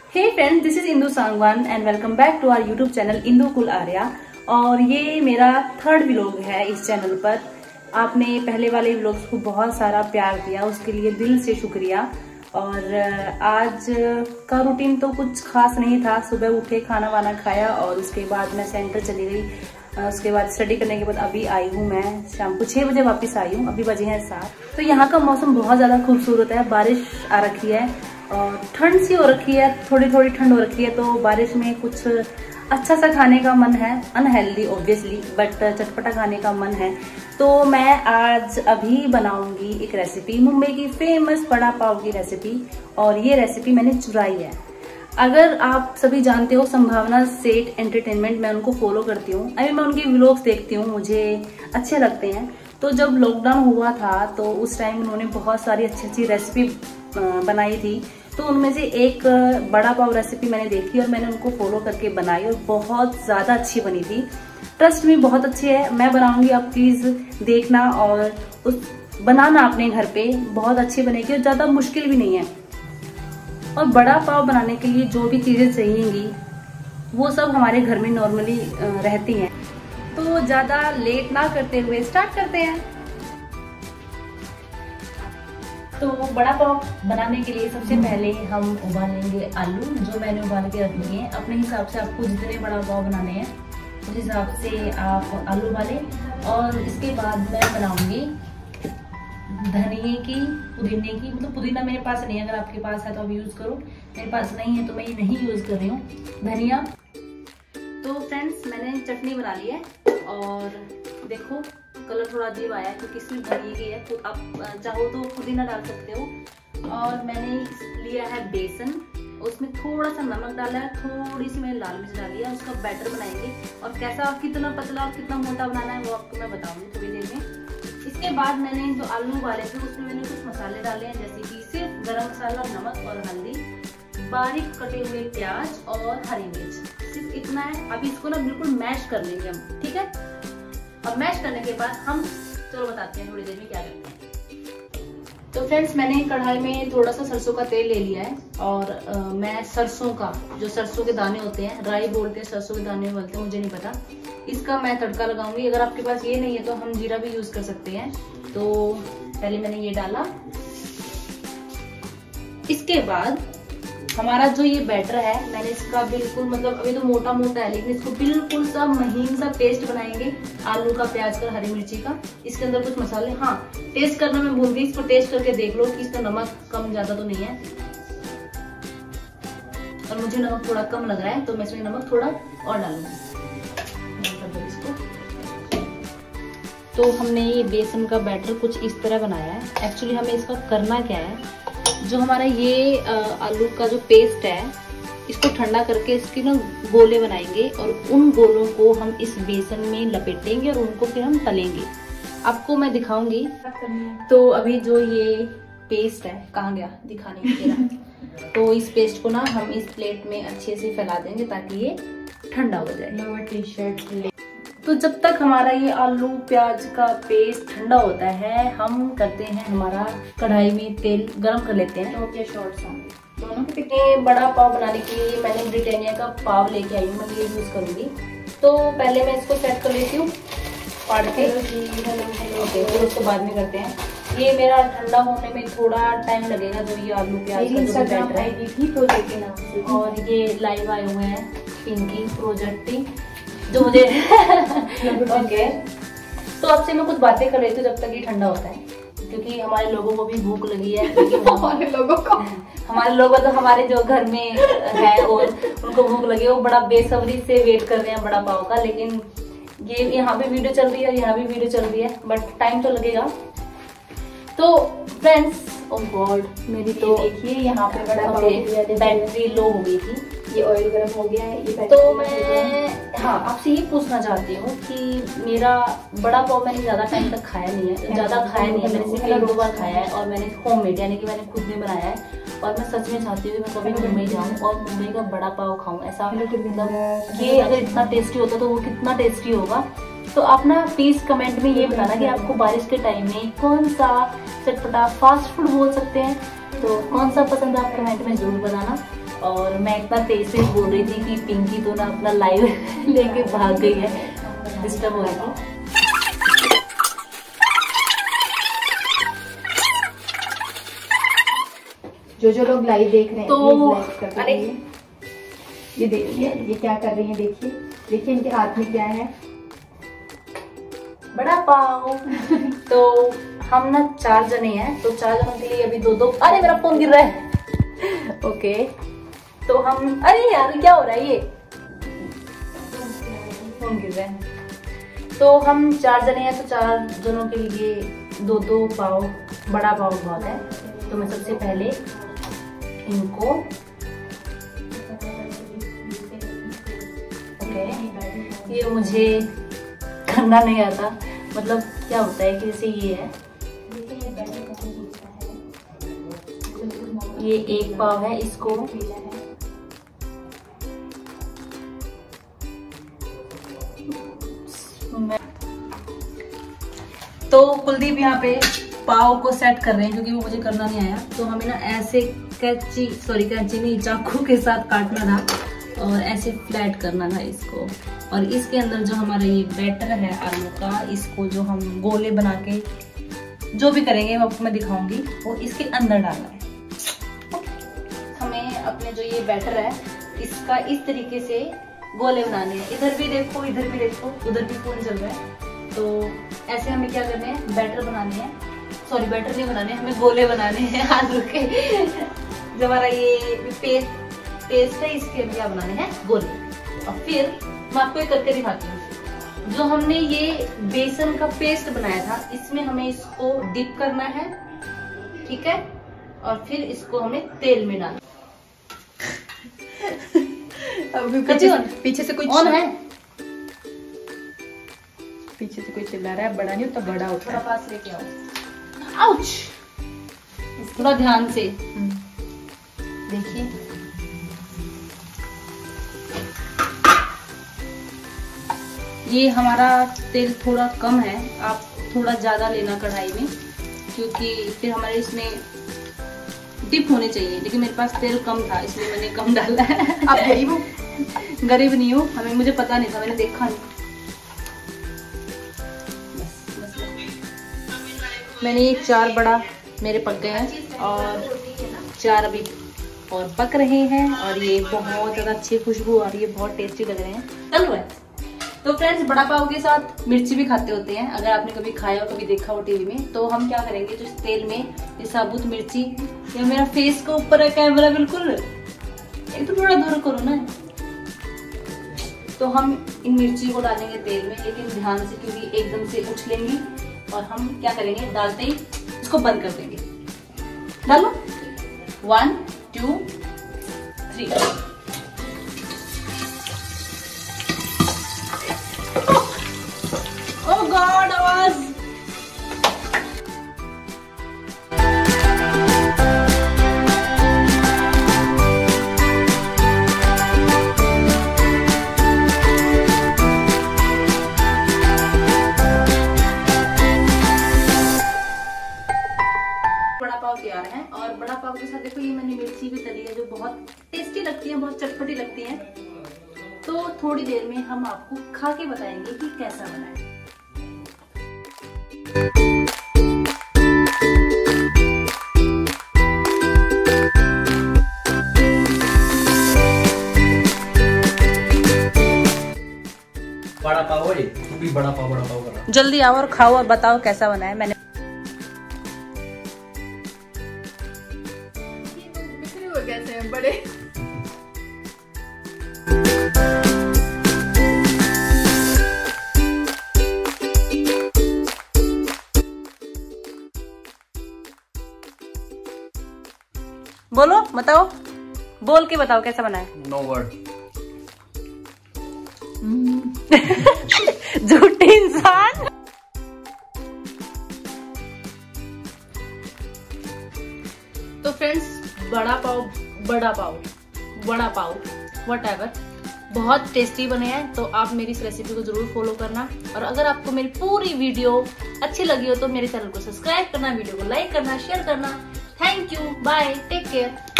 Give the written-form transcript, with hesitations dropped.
Hey friends, this is Indu Sangwan and welcome back to our YouTube channel Indu Kul Arya. और ये मेरा third vlog है इस चैनल पर। आपने पहले वाले व्लॉग्स को बहुत सारा प्यार दिया, उसके लिए दिल से शुक्रिया। और आज का रूटीन तो कुछ खास नहीं था। सुबह उठे, खाना वाना खाया और उसके बाद मैं सेंटर चली गई। उसके बाद स्टडी करने के बाद अभी आई हूँ, मैं शाम को 6 बजे वापस आई हूँ। अभी बजे हैं 7। तो यहाँ का मौसम बहुत ज्यादा खूबसूरत है। बारिश आ रखी है और ठंड सी हो रखी है, थोड़ी थोड़ी ठंड हो रखी है। तो बारिश में कुछ अच्छा सा खाने का मन है, अनहेल्दी ऑब्वियसली, बट चटपटा खाने का मन है। तो मैं आज अभी बनाऊंगी एक रेसिपी, मुंबई की फेमस बड़ा पाव की रेसिपी। और ये रेसिपी मैंने चुराई है। अगर आप सभी जानते हो संभावना सेठ एंटरटेनमेंट, मैं उनको फॉलो करती हूँ। अभी मैं उनके व्लॉग्स देखती हूँ, मुझे अच्छे लगते हैं। तो जब लॉकडाउन हुआ था तो उस टाइम उन्होंने बहुत सारी अच्छी अच्छी रेसिपी बनाई थी। तो उनमें से एक बड़ा पाव रेसिपी मैंने देखी और मैंने उनको फॉलो करके बनाई और बहुत ज़्यादा अच्छी बनी थी। ट्रस्ट में बहुत अच्छी है। मैं बनाऊंगी, आप प्लीज़ देखना और उस बनाना अपने घर पे। बहुत अच्छी बनेगी और ज़्यादा मुश्किल भी नहीं है। और बड़ा पाव बनाने के लिए जो भी चीज़ें चाहिएंगी वो सब हमारे घर में नॉर्मली रहती हैं। तो ज़्यादा लेट ना करते हुए स्टार्ट करते हैं। तो बड़ा पाव बनाने के लिए सबसे पहले हम उबालेंगे आलू, जो मैंने उबाल के रख लिए हैं। अपने हिसाब से आपको जितने बड़ा पाव बनाने हैं उस हिसाब से आप आलू उबालें। और इसके बाद मैं बनाऊंगी धनिए की, पुदीने की। मतलब पुदीना मेरे पास नहीं है, अगर आपके पास है तो आप यूज करो। मेरे पास नहीं है तो मैं ये नहीं यूज कर रही हूँ, धनिया। तो फ्रेंड्स, मैंने चटनी बना ली है और देखो कलर थोड़ा अजीब आया है क्योंकि इसमें धनिए की है। तो आप चाहो तो पुदीना डाल सकते हो। और मैंने लिया है बेसन, उसमें थोड़ा सा नमक डाला है, थोड़ी सी मैंने लाल मिर्च डाली है। उसका बैटर बनाएंगे और कैसा, कितना पतला और कितना मोटा बनाना है वो आपको मैं बताऊंगी थोड़ी देर में। इसके बाद मैंने जो आलू उबाले थे उसमें मैंने कुछ मसाले डाले हैं, जैसे कि सिर्फ गरम मसाला, नमक और हल्दी, बारीक कटे हुए प्याज और हरी मिर्च, सिर्फ इतना है। अभी इसको ना बिल्कुल मैश कर लेंगे हम, ठीक है। अब मैश करने के बाद हम चलो बताते हैं थोड़ी देर में क्या करते हैं। तो फ्रेंड्स, मैंने कढ़ाई में थोड़ा सा सरसों का तेल ले लिया है और मैं सरसों का, जो सरसों के दाने होते हैं, राई बोलते हैं, सरसों के दाने बोलते हैं, मुझे नहीं पता, इसका मैं तड़का लगाऊंगी। अगर आपके पास ये नहीं है तो हम जीरा भी यूज कर सकते हैं। तो पहले मैंने ये डाला। इसके बाद हमारा जो ये बैटर है, मैंने इसका बिल्कुल, मतलब अभी तो मोटा मोटा है, लेकिन इसको बिल्कुल सा महीन सा पेस्ट बनाएंगे आलू का, प्याज का, हरी मिर्ची का। इसके अंदर कुछ मसाले, हाँ टेस्ट करना मैं भूल गई, इसको टेस्ट करके देख लो कि इसका नमक कम ज्यादा तो नहीं है। और मुझे नमक थोड़ा कम लग रहा है तो मैं इसमें नमक थोड़ा और डालूंगी। तो हमने ये बेसन का बैटर कुछ इस तरह बनाया है। एक्चुअली हमें इसका करना क्या है, जो हमारा ये आलू का जो पेस्ट है, इसको ठंडा करके इसके ना गोले बनाएंगे और उन गोलों को हम इस बेसन में लपेटेंगे और उनको फिर हम तलेंगे। आपको मैं दिखाऊंगी। तो अभी जो ये पेस्ट है, कहाँ गया दिखाने के लिए। तो इस पेस्ट को ना हम इस प्लेट में अच्छे से फैला देंगे ताकि ये ठंडा हो जाए। T shirt. तो जब तक हमारा ये आलू प्याज का पेस्ट ठंडा होता है, हम करते हैं हमारा कढ़ाई में तेल गरम कर लेते हैं। तो शॉर्ट्स दोनों के बड़ा पाव बनाने के लिए मैंने ब्रिटानिया का पाव लेके आई हूँ, मैं ये यूज करूंगी। तो पहले मैं इसको सेट कर लेती हूँ फाड़ के। ओके, फिर उसको बाद में करते हैं। ये मेरा ठंडा होने में थोड़ा टाइम लगेगा। जो ये आलू प्याज का जो बैटर है, और ये लाइव आए हुए हैं पिंकी प्रोजेक्टिंग, जो मुझे ओके। तो आपसे मैं कुछ बातें कर रही थी जब तक ये ठंडा होता है, क्योंकि हमारे लोगों को भी भूख लगी है। हमारे लोगों तो हमारे जो घर में है और उनको भूख लगी है, वो बड़ा बेसब्री से वेट कर रहे हैं बड़ा पाव का। लेकिन ये यहाँ भी वीडियो चल रही है और यहाँ भी वीडियो चल रही है, बट टाइम तो लगेगा। तो फ्रेंड्स, ओह गॉड, मेरी तो देखिए यहाँ पे बड़ा बैटरी लो हो गई थी। ये ऑयल गर्म हो गया है। ये तो मैं आपसे ये पूछना चाहती हूँ कि मेरा बड़ा पाव मैंने ज्यादा टाइम तक खाया नहीं है, मैंने सिर्फ 1-2 बार खाया है और मैंने होममेड, यानी कि मैंने खुद में बनाया है। और मैं सच में चाहती हूँ कि मैं कभी मुंबई जाऊँ और मुंबई का बड़ा पाव खाऊं। ऐसा मतलब ये अगर इतना टेस्टी होता तो वो कितना टेस्टी होगा। तो आप ना प्लीज कमेंट में ये बताना कि आपको बारिश के टाइम में कौन सा चटपटा फास्ट फूड बोल सकते हैं, तो कौन सा पसंद है आप कमेंट में जरूर बताना। और मैं इतना तेज से बोल रही थी कि पिंकी तो ना अपना लाइव लेके भाग गई है, डिस्टर्ब हो रही थी। जो लोग लाइव देख रहे हैं तो अरे ये देखिए ये क्या कर रही हैं, देखिए देखिए इनके हाथ में क्या है, बड़ा पाव। तो हम ना 4 जने हैं, तो 4 जनों के लिए अभी 2-2। अरे मेरा फोन गिर रहा है। ओके तो हम, अरे यार क्या हो रहा है, ये फोन गिर रहा है। तो हम 4 जने हैं, तो 4 जनों के लिए 2-2 पाव, बड़ा पाव बहुत है। तो मैं सबसे पहले इनको ये मुझे करना नहीं आता, मतलब क्या होता है कि जैसे ये है, ये 1 पाव है, इसको तो कुलदीप यहाँ पे पाव को सेट कर रहे हैं क्योंकि वो मुझे करना नहीं आया। तो हमें ना ऐसे कैंची नहीं, चाकू के साथ काटना था और ऐसे फ्लैट करना था इसको। और इसके अंदर जो हमारा ये बैटर है आलू का, इसको जो हम गोले बना के जो भी करेंगे वो आपको मैं दिखाऊंगी, वो इसके अंदर डालना है। हमें अपने जो ये बैटर है इसका इस तरीके से गोले बनाने हैं। इधर भी देखो, इधर भी देखो, उधर भी फोन चल रहा है। तो ऐसे हमें क्या करने हैं, बैटर बनाने हैं, सॉरी बैटर नहीं बनाने, हमें गोले बनाने हैं आलू के। जो हमारा ये पेस्ट है इसके क्या बनाने हैं, गोले। और फिर मैं आपको करके दिखाती हूँ। जो हमने ये बेसन का पेस्ट बनाया था, इसमें हमें इसको डिप करना है, ठीक है। और फिर इसको हमें तेल में डालना। पीछे से कोई ऑन है, पीछे से कोई चिल्ला रहा है, बड़ा नहीं होता, बड़ा होता है। थोड़ा पास लेके आओ। आउच, थोड़ा ध्यान से देखिए। ये हमारा तेल थोड़ा कम है, आप थोड़ा ज्यादा लेना कढ़ाई में, क्योंकि फिर हमारे इसमें डिप होने चाहिए। लेकिन मेरे पास तेल कम था इसलिए मैंने कम डाला है। आप गरीब हो? गरीब नहीं हूँ, हमें मुझे पता नहीं था, मैंने देखा नहीं। मैंने ये 4 बड़ा मेरे पक गए हैं और 4 अभी और पक रहे हैं। और ये बहुत ज्यादा अच्छी खुशबू आ रही है, बहुत टेस्टी लग रहे हैं। चल रहा है। तो फ्रेंड्स, बड़ा पाव के साथ मिर्ची भी खाते होते हैं, अगर आपने कभी खाया हो, कभी देखा हो टीवी में। तो हम क्या करेंगे, जो तेल में ये साबुत मिर्ची, या मेरा फेस के ऊपर है कैमरा बिल्कुल, एक तो थोड़ा दूर करो ना। तो हम इन मिर्ची को डालेंगे तेल में, लेकिन ध्यान से, क्योंकि एकदम से उछलेंगी। और हम क्या करेंगे, डालते ही इसको बंद कर देंगे। डालो 1 2 3। ओह गॉड, आवाज। बड़ा पाव तैयार है। और बड़ा पाव के साथ देखो, ये मैंने मिर्ची भी तली है, जो बहुत टेस्टी लगती है, बहुत चटपटी लगती है। तो थोड़ी देर में हम आपको खा के बताएंगे कि कैसा बना है। बड़ा पाव है, तू भी बड़ा पाव कर रहा। जल्दी आओ और खाओ और बताओ कैसा बना है। मैंने कैसे हैं बड़े। बोलो, बताओ, बोल के बताओ कैसा बना है। No word. झूठे इंसान। तो फ्रेंड्स, बड़ा पाव व्हाटएवर बहुत टेस्टी बने हैं। तो आप मेरी इस रेसिपी को जरूर फॉलो करना। और अगर आपको मेरी पूरी वीडियो अच्छी लगी हो तो मेरे चैनल को सब्सक्राइब करना, वीडियो को लाइक करना, शेयर करना। Thank you, bye, take care.